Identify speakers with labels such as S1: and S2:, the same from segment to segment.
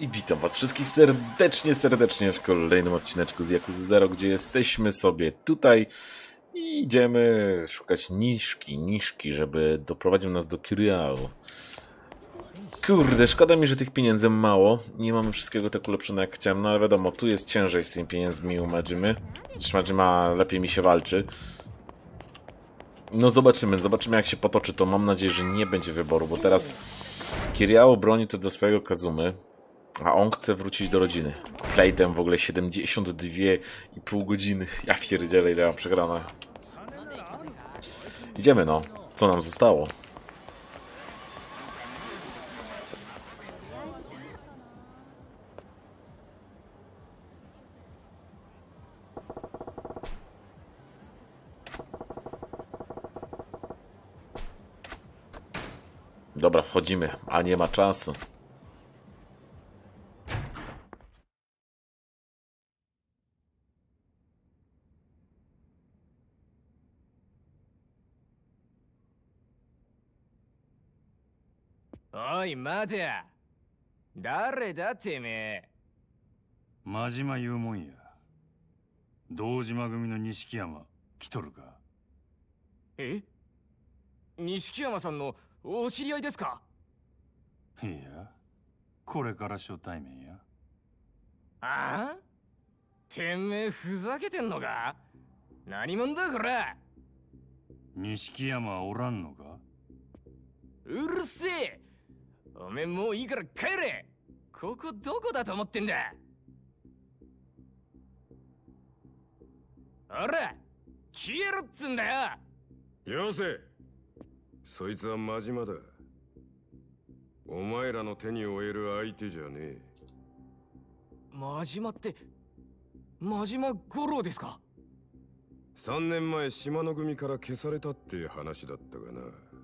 S1: I witam was wszystkich serdecznie w kolejnym odcineczku z Yakuza Zero, gdzie jesteśmy sobie tutaj i idziemy szukać niszki, żeby doprowadził nas do Kiriao. Kurde, szkoda mi, że tych pieniędzy mało. Nie mamy wszystkiego tak ulepszone jak chciałem, no ale wiadomo, tu jest ciężej z tymi pieniędzmi u Majimy. Zresztą Majima lepiej mi się walczy. No zobaczymy jak się potoczy, to mam nadzieję, że nie będzie wyboru, bo teraz Kiriao broni to do swojego Kazumy, a on chce wrócić do rodziny. Playtime w ogóle 72,5 godziny. Ja pierdzielę, ile mam przegrane. Idziemy no. Co nam zostało? Dobra, wchodzimy, a nie ma czasu.
S2: おい待てや。誰だてめえ。
S3: 真島言うもんや。堂島組の錦山来とるか。
S2: え、錦山さんのお知り合いですか。
S3: いや、これから初対面や。
S2: ああ、てめえふざけてんのか。何者だこれ。
S3: 錦山はおらんのか。
S2: うるせえ。おめえもういいから帰れ。ここどこだと思ってんだ。ほら消えろっつんだよ。
S4: よせ。そいつは真島だ。お前らの手に負える相手じゃねえ。
S2: 真島って真島五郎ですか。
S4: 3年前島の組から消されたって話だったが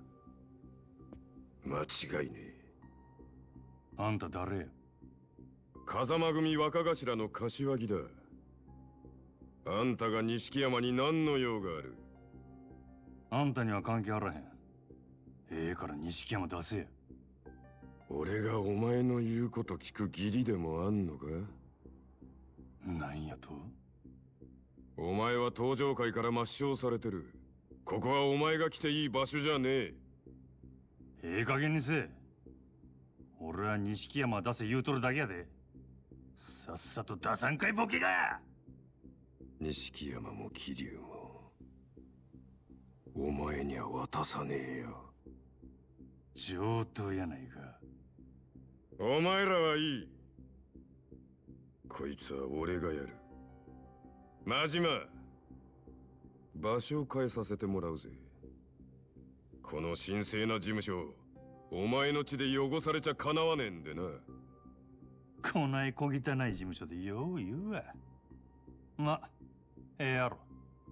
S4: な。間違いねえ。
S3: あんた誰や。
S4: 風間組若頭の柏木だ。あんたが錦山に何の用がある。
S3: あんたには関係あらへん。ええから錦山出せや。
S4: 俺がお前の言うこと聞く義理でもあんのか。
S3: なんやと。
S4: お前は登場界から抹消されてる。ここはお前が来ていい場所じゃねえ。
S3: ええ加減にせえ。俺は錦山出せ言うとるだけやで。さっさと出さんかいボケが。
S4: 錦山も桐生もお前には渡さねえよ。
S3: 上等やないか。
S4: お前らはいい。こいつは俺がやる。真島、場所を変えさせてもらうぜ。この神聖な事務所、お前の血で汚されちゃかなわねえんでな。
S3: こない小汚い事務所でよう言うわ。ま、ええやろ。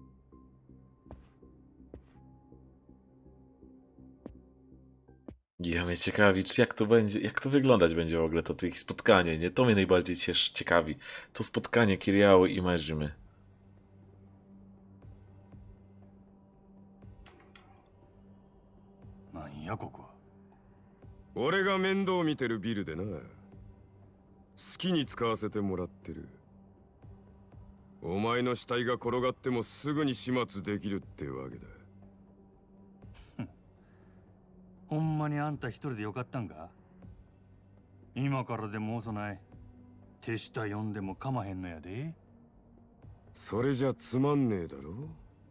S1: Ja mnie ciekawi, czy jak to będzie, jak to wyglądać będzie w ogóle to ich spotkanie, nie? To mnie najbardziej ciekawi. To spotkanie Kiriao i Majimy.
S3: なんやここは。
S4: 俺が面倒見てるビルでな。好きに使わせてもらってる。お前の死体が転がってもすぐに始末できるってわけだ。
S3: ほんまにあんた一人でよかったんか。今からでも遅ない。手下呼んでもかまへんのやで。
S4: それじゃつまんねえだろ。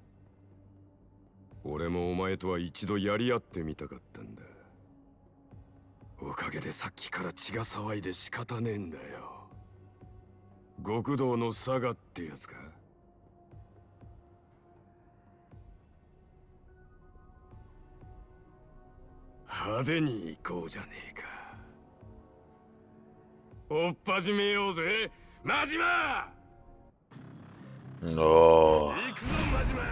S4: 俺もお前とは一度やり合ってみたかったんだ。おかげでさっきから血が騒いで仕方ねえんだよ。極道の佐賀ってやつか。派手に行こうじゃねえか。追っ始めようぜ真島。
S1: O.
S4: 行くぞ真島。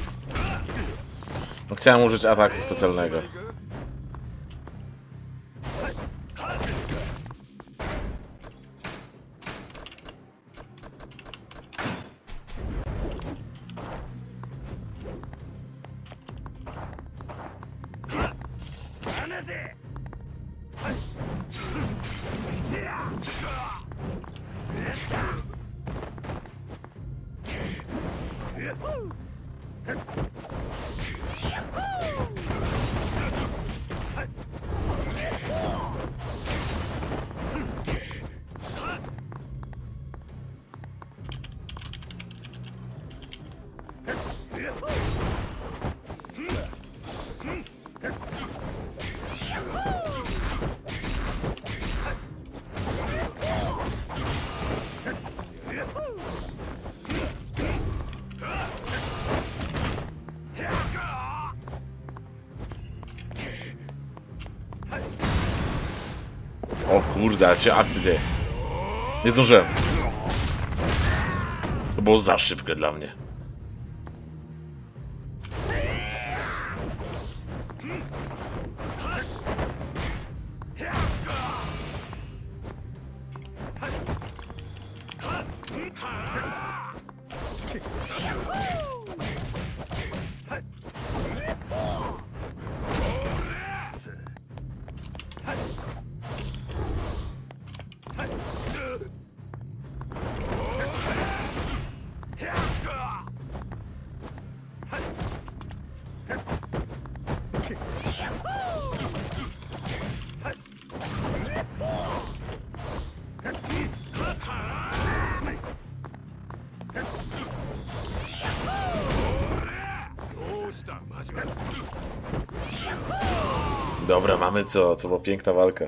S1: No, chciałem użyć ataku specjalnego. O kurde, ale się akcja dzieje. Nie zdążyłem. To było za szybkie dla mnie. Dobra, mamy co była piękna walka.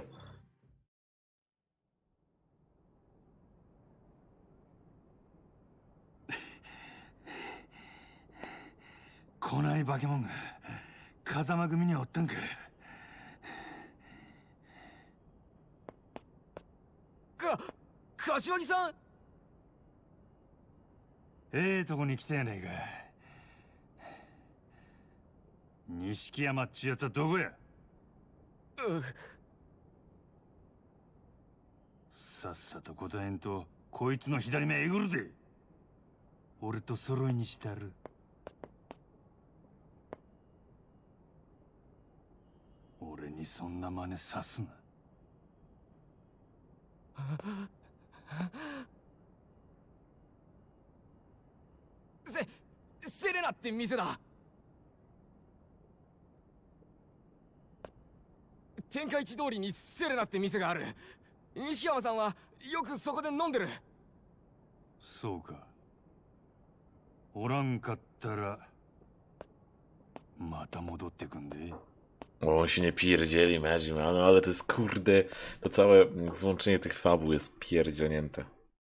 S3: 来ない化け物が風間組にはおったんか。
S2: 柏木さん。
S3: ええとこに来たやないか。錦山っちゅうやつはどこや。さっさと答えんとこいつの左目えぐるで。俺と揃いにしたる。俺にそんな真似さすな。
S2: セレナって店だ。天下一通りにセレナって店がある。西山さんはよくそこで飲んでる。
S3: そうか。おらんかったらまた戻ってくんで。
S1: O, on się nie pierdzieli, Medzim, ale to jest kurde, to całe złączenie tych fabuł jest pierdzielnięte.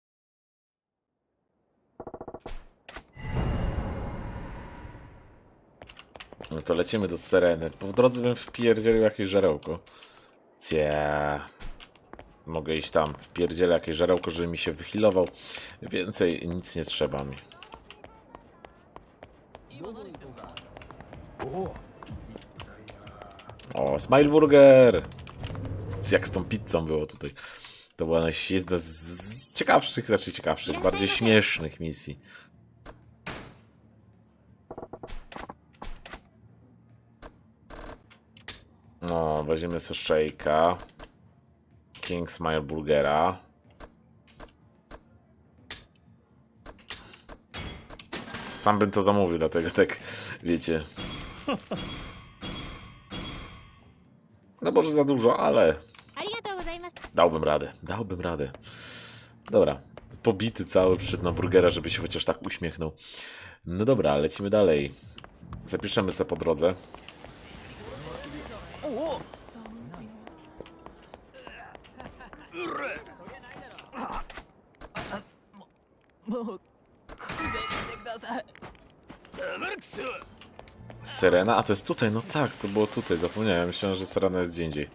S1: No to lecimy do Sereny. Po drodze bym wpierdzielił jakieś żarełko. Mogę iść tam, wpierdzielę jakieś żarełko, żeby mi się wyhealował. Więcej nic nie trzeba mi. O, Smile Burger! Jak z tą pizzą było tutaj. To była jedna z ciekawszych, znaczy ciekawszych, bardziej śmiesznych misji. No, weźmiemy sobie Shake'a. King Smile Burgera. Sam bym to zamówił, dlatego tak, wiecie. No może za dużo, ale dałbym radę. Dobra, pobity cały przyszedł na burgera, żeby się chociaż tak uśmiechnął. No dobra, lecimy dalej. Zapiszemy sobie po drodze. Serena? A to jest tutaj, no tak, to było tutaj, zapomniałem, myślałem, że Serena jest gdzie indziej.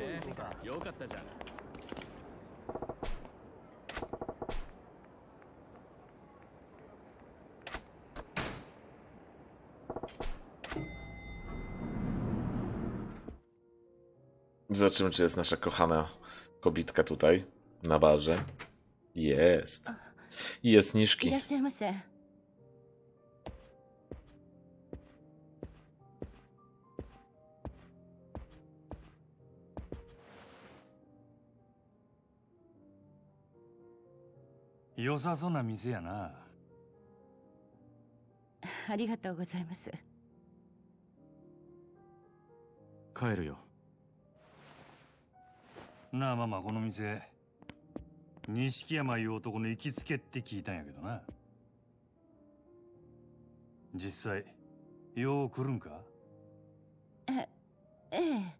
S1: Zobaczymy, czy jest nasza kochana kobitka tutaj, na barze. Jest. I jest Niszki.
S3: 良さそうな店やな。
S5: ありがとうございます。
S6: 帰るよ。
S3: なあママ、この店錦山いう男の行きつけって聞いたんやけどな。実際よう来るんか？
S5: ええ。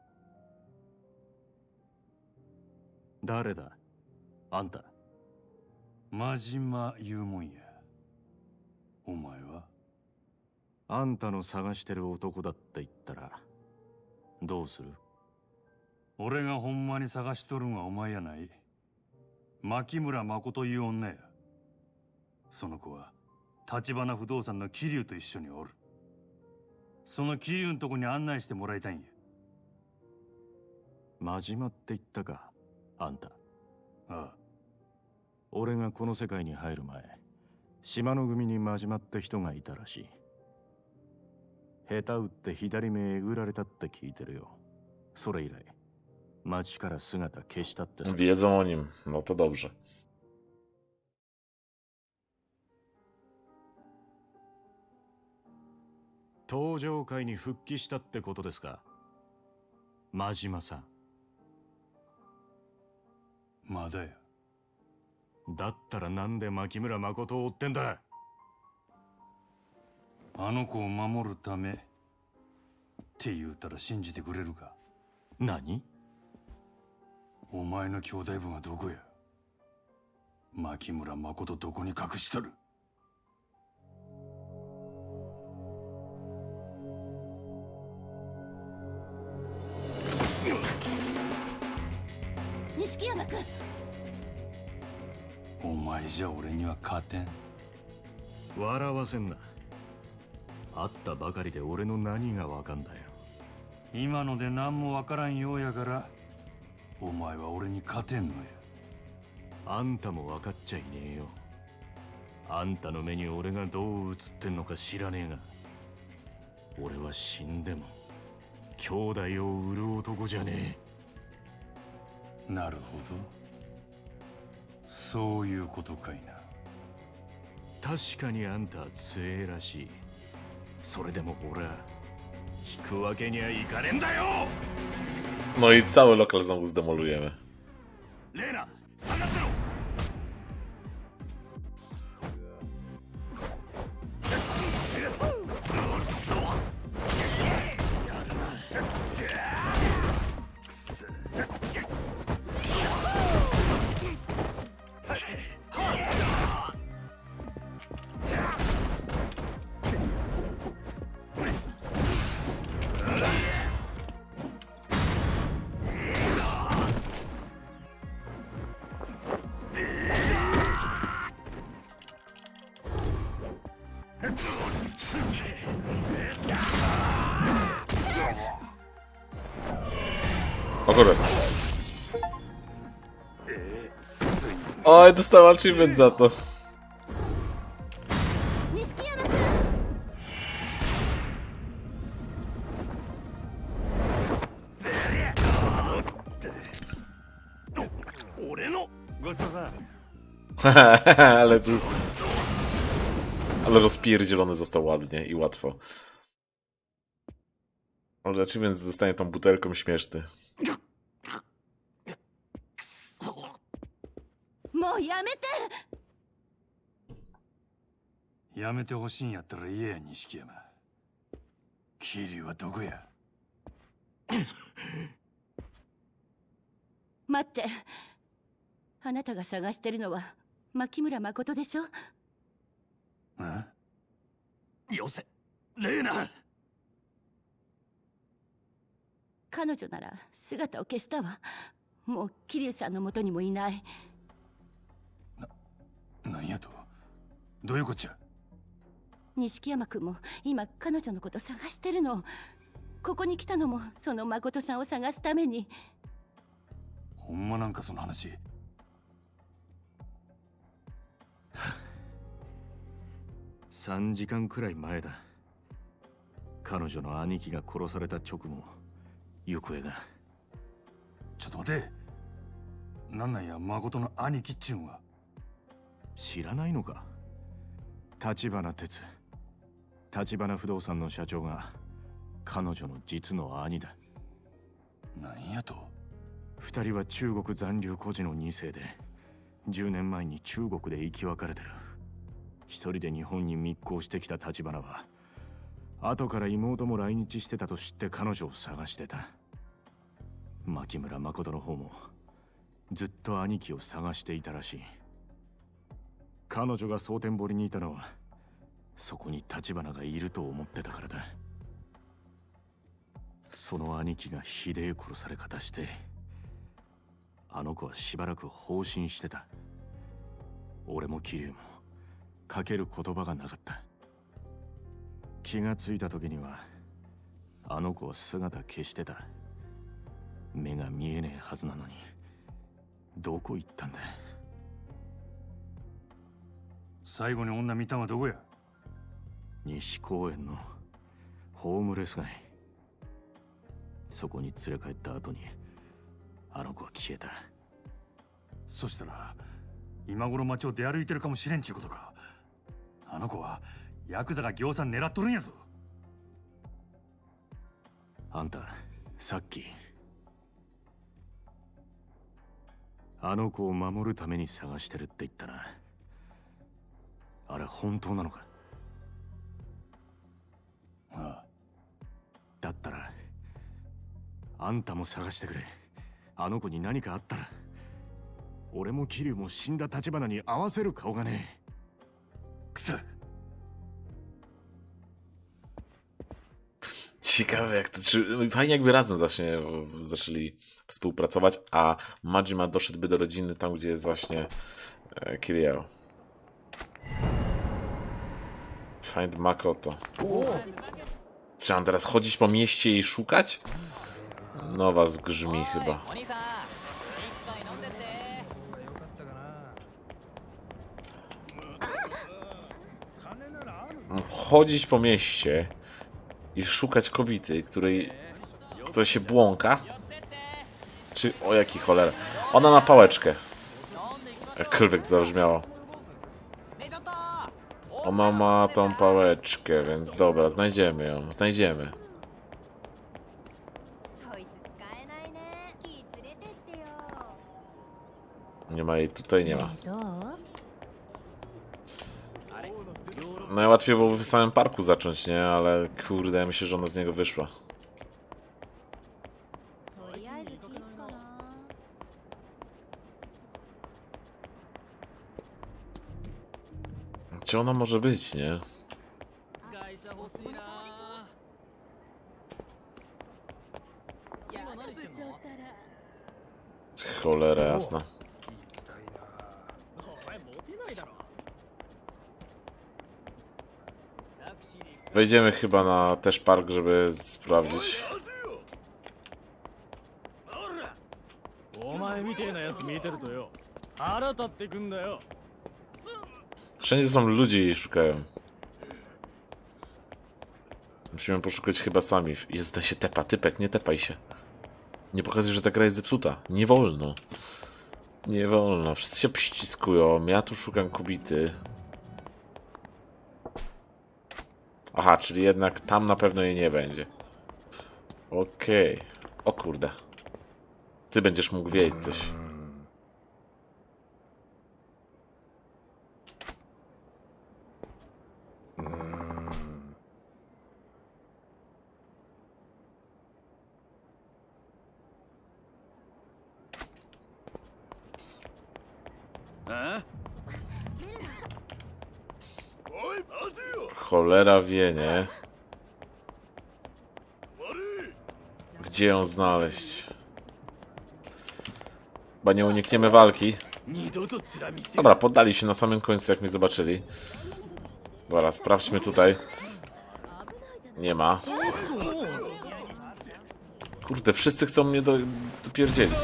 S6: 誰だ？あんた。
S3: 真島言うもんや。お前は？
S6: あんたの探してる男だって言ったらどうする？
S3: 俺がほんまに探しとるんはお前やない。牧村誠いう女や。その子は橘不動産の桐生と一緒におる。その桐生のとこに案内してもらいたいんや。
S6: 真島って言ったか、あんた。
S3: ああ。
S6: 俺がこの世界に入る前、島の組に真島って人がいたらしい。下手打って左目えぐられたって聞いてるよ。それ以来町から姿消したってさ。
S1: Wiedzą o nim. No to dobrze.
S6: 登場界に復帰したってことですか、真島さん。
S3: まだや。
S6: だったらなんで牧村誠を追ってんだ？
S3: あの子を守るためって言うたら信じてくれるか？
S6: 何？
S3: お前の兄弟分はどこや？牧村誠どこに隠しとる？
S5: 錦山君。
S3: お前じゃ俺には勝てん。
S6: 笑わせんな。会ったばかりで俺の何がわかんだよ。
S3: 今ので何もわからんようやからお前は俺に勝てんのや。
S6: あんたも分かっちゃいねえよ。あんたの目に俺がどう映ってんのか知らねえが、俺は死んでも兄弟を売る男じゃね
S3: え。なるほど、そういうことかいな。
S6: 確かにあんたは強えらしい。それでも俺は引くわけにはいかねえんだよ。
S1: No i cały lokal znowu zdemolujemy.
S6: レーナ、下がってろ。
S1: O kurde. Oj, dostała achievement za to. Ale tu... Ale rozpierdzielony został ładnie i łatwo. Ale achievement dostanie tą butelką śmieszny.
S5: もうやめて。
S3: やめてほしいんやったら言えや、錦山。桐生はどこや？
S5: 待って、あなたが探してるのは牧村誠でしょ？
S3: あ？
S6: よせ、レーナ。
S5: 彼女なら姿を消したわ。もう桐生さんの元にもいない。
S3: なんやと？どういうこっちゃ？
S5: 錦山君も今彼女のこと探してるの。ここに来たのもその誠さんを探すために。
S3: ほんまなんかその話。
S6: 3時間くらい前だ。彼女の兄貴が殺された直後、行方が。
S3: ちょっと待て。なんなんや、誠の兄貴っちゅうんは。
S6: 知らないのか？橘哲。 立花不動産の社長が彼女の実の兄だ。
S3: なんやと。
S6: 二人は中国残留孤児の2世で10年前に中国で生き別れてる。一人で日本に密航してきた立花は後から妹も来日してたと知って彼女を探してた。牧村誠の方もずっと兄貴を探していたらしい。彼女が蒼天堀にいたのはそこに立花がいると思ってたからだ。その兄貴がひでえ殺され方してあの子はしばらく放心してた。俺も桐生もかける言葉がなかった。気がついた時にはあの子は姿消してた。目が見えねえはずなのにどこ行ったんだ。
S3: 最後に女見たんはどこや。
S6: 西公園のホームレス街。そこに連れ帰った後にあの子は消えた。
S3: そしたら今頃街を出歩いてるかもしれんちゅうことか。あの子はヤクザが行さん狙っとるんやぞ。
S6: あんたさっきあの子を守るために探してるって言ったな。あれ本当なのか。
S3: ああ。
S6: だったらあんたも探してくれ。あの子に何かあったら俺も桐生も死んだ立花に合わせる顔がねえ。
S3: くそ。
S1: Ciekawe jak to, czy fajnie jakby razem zaczęli współpracować, a Majima doszedłby do rodziny tam, gdzie jest właśnie Kiryu. Find Makoto. Trzeba teraz chodzić po mieście i szukać? No was grzmi chyba. Chodzić po mieście i szukać kobiety, która się błąka? Czy... O jaki cholera. Ona ma pałeczkę. Jakkolwiek to zabrzmiało. Ona ma tą pałeczkę, więc dobra, znajdziemy ją. Znajdziemy. Nie ma jej tutaj, nie ma. Najłatwiej byłoby w samym parku zacząć, nie? Ale kurde, ja myślę, że ona z niego wyszła. Gdzie ona może być, nie? Cholera jasna. Wejdziemy chyba na też park, żeby sprawdzić. Wszędzie są ludzie i szukają. Musimy poszukać chyba sami. Jest, się tepa, typek, nie tepaj się. Nie pokazuj, że ta gra jest zepsuta. Nie wolno. Nie wolno. Wszyscy się przyciskują. Ja tu szukam kobiety. Aha, czyli jednak tam na pewno jej nie będzie. Okej. O kurde. Ty będziesz mógł wiedzieć coś. Cholera wie, nie? Gdzie ją znaleźć? Chyba nie unikniemy walki. Dobra, poddali się na samym końcu, jak mnie zobaczyli. Dobra, sprawdźmy tutaj. Nie ma. Kurde, wszyscy chcą mnie dopierdzielić.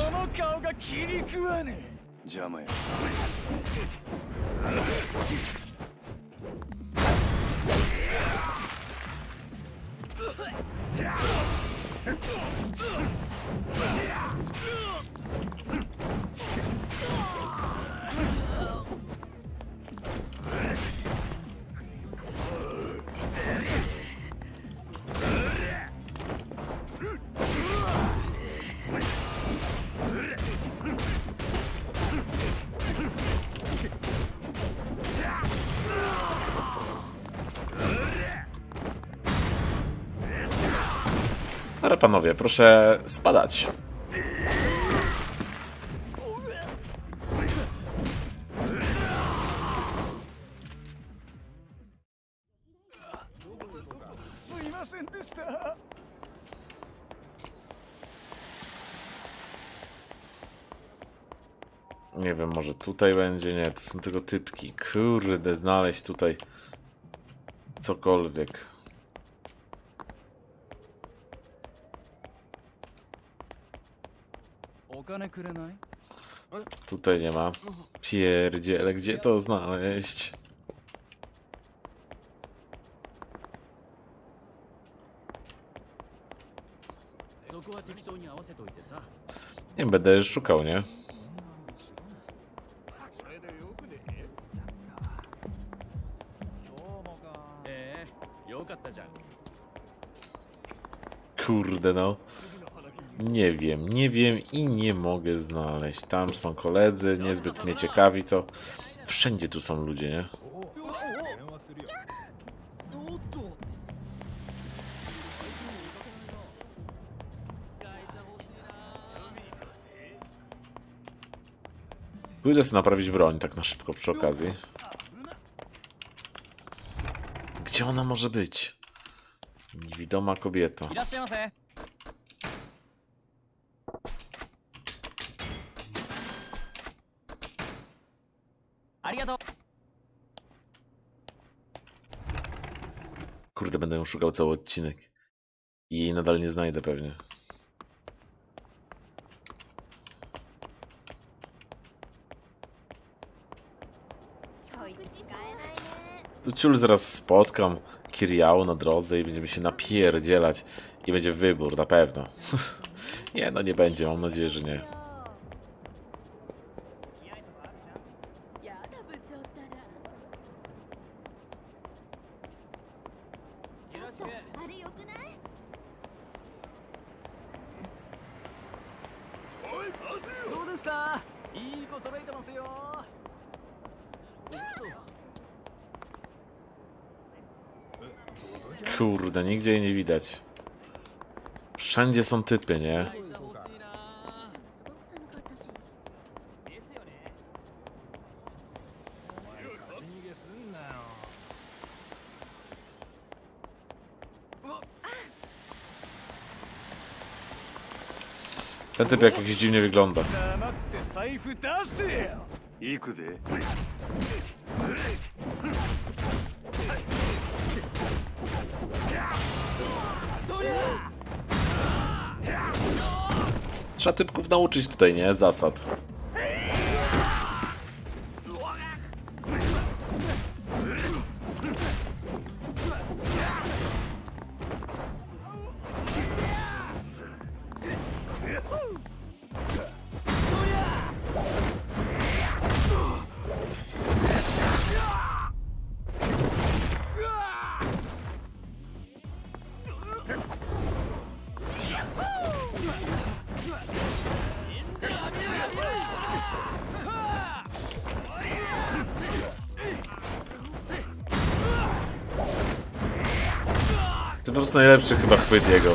S1: Dobra, panowie, proszę spadać. Nie wiem, może tutaj będzie? Nie, to są tylko typki. Kurde, znaleźć tutaj cokolwiek. Tutaj nie ma. Pierdziele, gdzie to znaleźć? Nie będę szukał, nie? Kurde no. Nie wiem i nie mogę znaleźć. Tam są koledzy, niezbyt mnie ciekawi to. Wszędzie tu są ludzie, nie? Pójdę sobie naprawić broń, tak na szybko przy okazji. Gdzie ona może być? Niewidoma kobieta. Kurde, będę ją szukał cały odcinek. I jej nadal nie znajdę pewnie. Tu ciul zaraz spotkam Kiriału na drodze i będziemy się napierdzielać. I będzie wybór, na pewno. Nie, no nie będzie, mam nadzieję, że nie. Kurde, nigdzie jej nie widać. Wszędzie są typy, nie? Ten typ jakiś dziwnie wygląda. Trzeba typków nauczyć tutaj, nie? Zasad. To po prostu najlepszy chyba chwyt jego.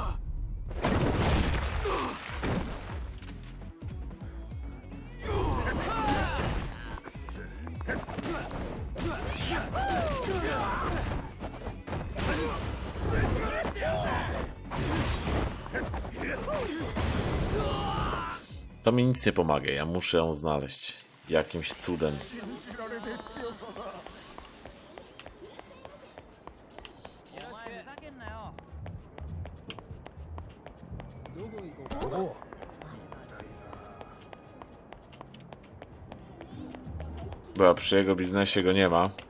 S1: To mi nic nie pomaga, ja muszę ją znaleźć. Jakimś cudem. Bo przy jego biznesie go nie ma.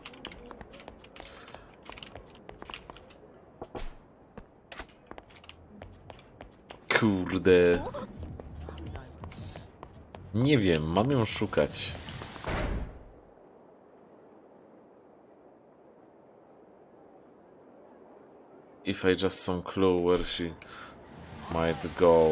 S1: Kurde. Nie wiem, mam ją szukać. If I just some clue where she might go.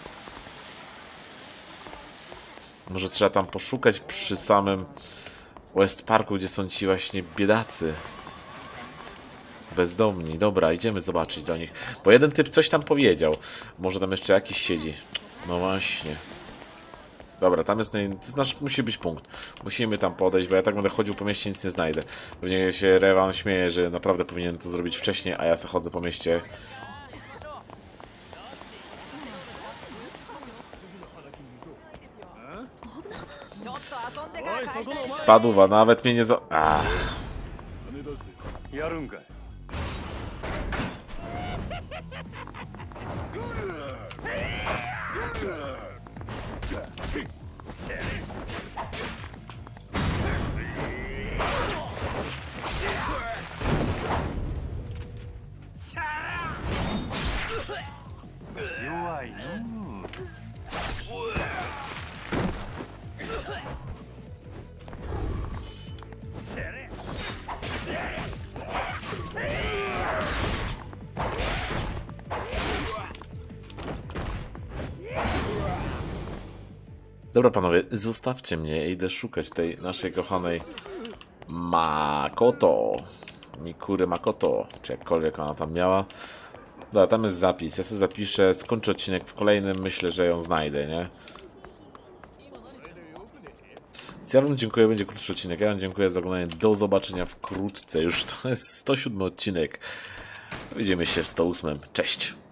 S1: Może trzeba tam poszukać przy samym West Parku, gdzie są ci właśnie biedacy. bezdomni. Dobra, idziemy zobaczyć do nich. Bo jeden typ coś tam powiedział. Może tam jeszcze jakiś siedzi. No właśnie. Dobra, tam jest... To znaczy musi być punkt. Musimy tam podejść, bo ja tak będę chodził po mieście, nic nie znajdę. Pewnie się Rewan śmieje, że naprawdę powinienem to zrobić wcześniej, a ja se chodzę po mieście. Spadł, a nawet mnie nie Ach.
S3: やるんかい。弱いのう。
S1: Dobra panowie, zostawcie mnie, idę szukać tej naszej kochanej Makoto. Mikury Makoto, czy jakkolwiek ona tam miała. Dobra, tam jest zapis, ja sobie zapiszę, skończę odcinek w kolejnym, myślę, że ją znajdę, nie? Więc ja wam dziękuję, będzie krótszy odcinek, ja wam dziękuję za oglądanie, do zobaczenia wkrótce, już to jest 107 odcinek. Widzimy się w 108, cześć!